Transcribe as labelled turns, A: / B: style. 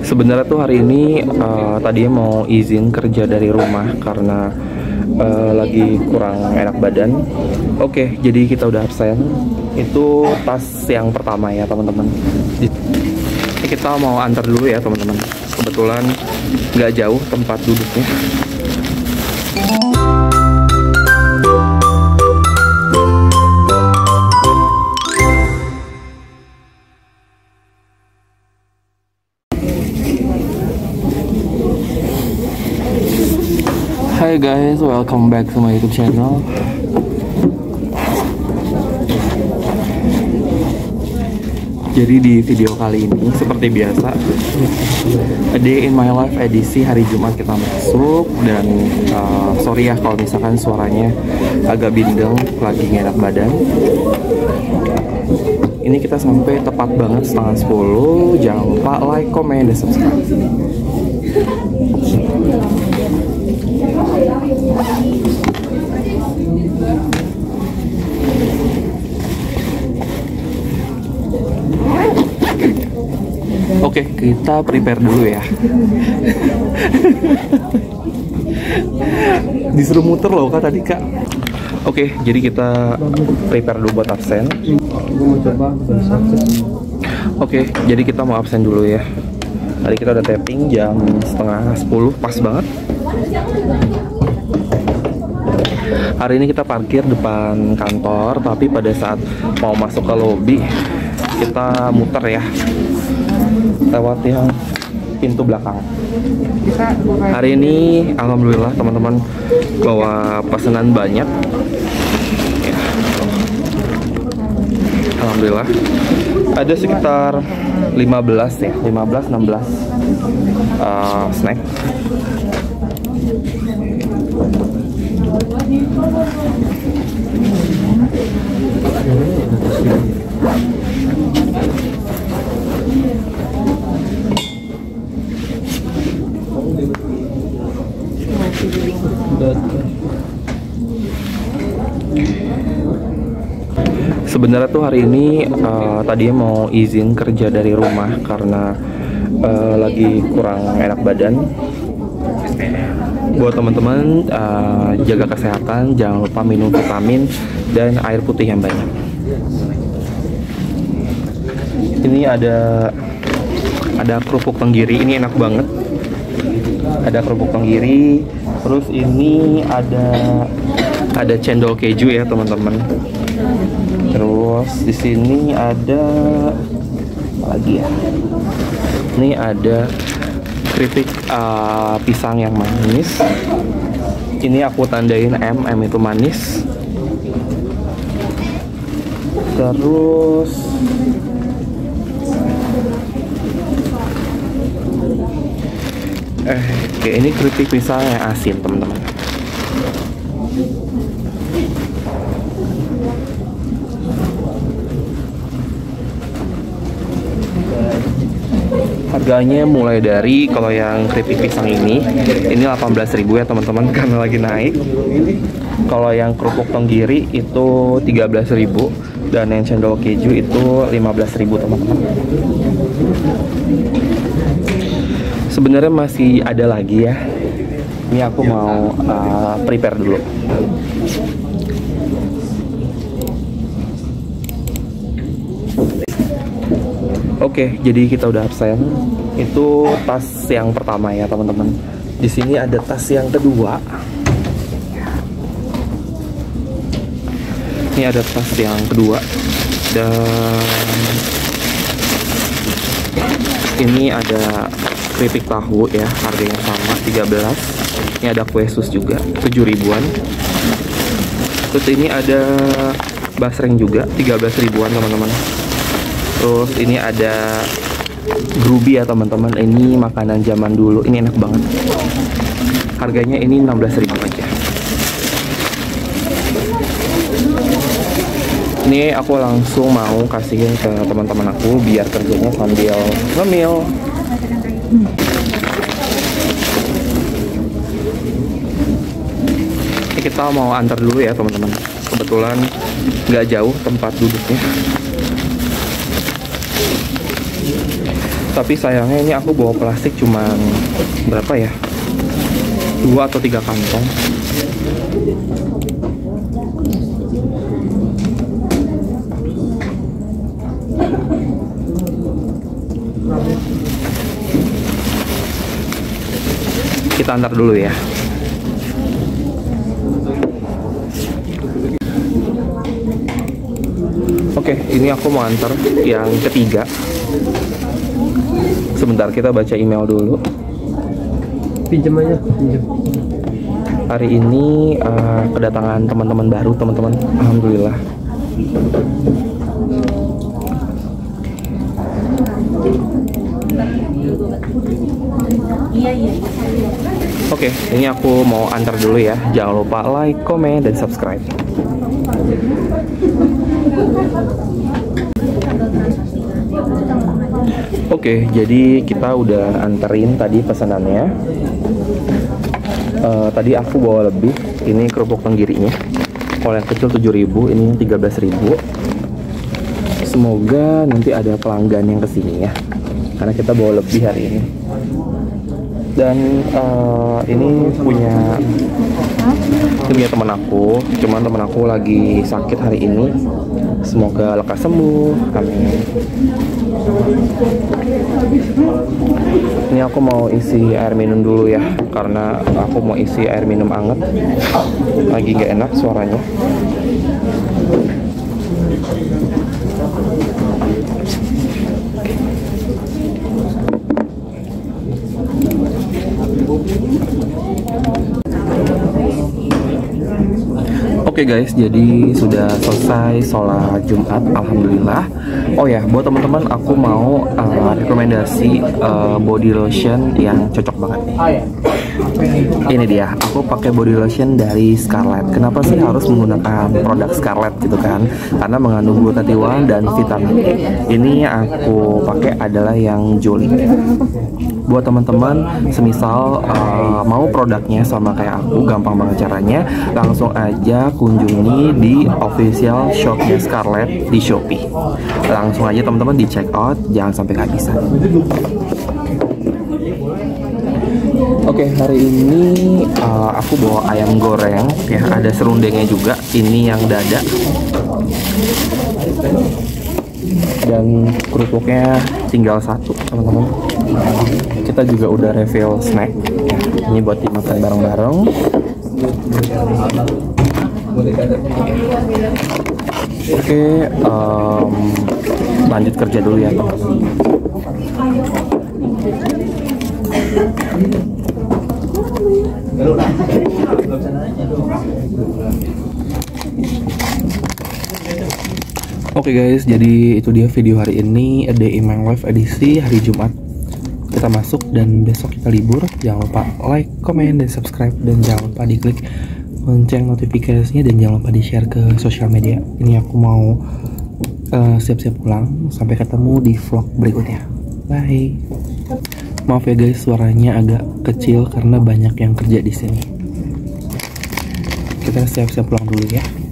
A: Sebenarnya tuh hari ini tadinya mau izin kerja dari rumah karena lagi kurang enak badan. Oke, jadi kita udah absen. Itu tas yang pertama ya teman-teman. Kita mau antar dulu ya teman-teman. Kebetulan nggak jauh tempat duduknya. Hai guys, welcome back to my YouTube channel. Jadi di video kali ini seperti biasa, A Day in My Life edisi hari Jumat kita masuk. Dan sorry ya kalau misalkan suaranya agak bindeng, lagi nggak enak badan. Ini kita sampai tepat banget setengah 10. Jangan lupa like, comment, dan subscribe. Oke, kita prepare dulu ya. Disuruh muter loh kak tadi kak. Oke, jadi kita prepare dulu buat absen. Oke, jadi kita mau absen dulu ya. Tadi kita udah tapping jam setengah 10, pas banget. Hari ini kita parkir depan kantor, tapi pada saat mau masuk ke lobi kita muter ya, lewat yang pintu belakang. Hari ini alhamdulillah teman-teman bawa pesanan banyak ya. Alhamdulillah ada sekitar 15 ya, 15-16 snack. Sebenarnya tuh hari ini tadinya mau izin kerja dari rumah karena lagi kurang enak badan. Buat teman-teman jaga kesehatan, jangan lupa minum vitamin dan air putih yang banyak. Ini ada kerupuk tenggiri, ini enak banget. Ada kerupuk tenggiri, terus ini ada cendol keju ya teman-teman. Terus di sini ada apa lagi ya? Ini ada keripik pisang yang manis. Ini aku tandain M itu manis. Terus oke, ini keripik pisang yang asin teman-teman. Harganya mulai dari, kalau yang keripik pisang ini 18.000 ya teman-teman karena lagi naik. Kalau yang kerupuk tenggiri itu 13.000 dan yang cendol keju itu 15.000 teman-teman. Sebenarnya masih ada lagi ya. Ini aku mau prepare dulu. Oke, jadi kita udah absen. Itu tas yang pertama ya teman-teman. Di sini ada tas yang kedua. Ini ada tas yang kedua. Dan ini ada keripik tahu ya, harganya sama 13. Ini ada kue sus juga 7 ribuan. Terus ini ada basreng juga 13 ribuan teman-teman. Terus ini ada grubi ya teman-teman. Ini makanan zaman dulu, ini enak banget. Harganya ini 16.000 aja. Ini aku langsung mau kasihin ke teman-teman aku biar kerjanya sambil ngemil. Ini kita mau antar dulu ya teman-teman. Kebetulan nggak jauh tempat duduknya. Tapi sayangnya ini aku bawa plastik cuman berapa ya? 2 atau 3 kantong. Kita antar dulu ya. Oke, ini aku mau antar yang ketiga. Sebentar, kita baca email dulu.
B: Pinjam aja, pinjam.
A: Hari ini kedatangan teman-teman baru, teman-teman. Alhamdulillah. Oke, ini aku mau antar dulu ya. Jangan lupa like, komen, dan subscribe. Oke, jadi kita udah anterin tadi pesanannya. Tadi aku bawa lebih. Ini kerupuk tenggirinya. Kalau yang kecil 7.000, ini 13.000. Semoga nanti ada pelanggan yang kesini ya, karena kita bawa lebih hari ini. Dan ini punya teman aku, cuman teman aku lagi sakit hari ini. Semoga lekas sembuh, amin. Ini aku mau isi air minum dulu ya, karena aku mau isi air minum anget. Lagi nggak enak suaranya. Oke guys, jadi sudah selesai sholat Jumat, alhamdulillah. Oh ya, buat teman-teman aku mau rekomendasi body lotion yang cocok banget nih. Ini dia, aku pakai body lotion dari Scarlett. Kenapa sih harus menggunakan produk Scarlett gitu kan? Karena mengandung glutathione dan vitamin E. Ini aku pakai adalah yang Jolie. Buat teman-teman semisal mau produknya sama kayak aku, gampang banget caranya. Langsung aja kunjungi di official shopnya Scarlett di Shopee. Langsung aja teman-teman di check out, jangan sampai kehabisan. Oke, hari ini aku bawa ayam goreng ya, ada serundengnya juga. Ini yang dada. Dan kerupuknya tinggal 1, teman-teman. Kita juga udah refill snack. Ini buat dimakan bareng-bareng. Oke, lanjut kerja dulu ya, teman-teman. Oke guys, jadi itu dia video hari ini, A Day in My Life edisi hari Jumat. Kita masuk dan besok kita libur. Jangan lupa like, komen, dan subscribe. Dan jangan lupa diklik lonceng notifikasinya. Dan jangan lupa di-share ke sosial media. Ini aku mau siap-siap pulang. Sampai ketemu di vlog berikutnya. Bye. Maaf ya guys, suaranya agak kecil karena banyak yang kerja di sini. Kita siap-siap pulang dulu ya.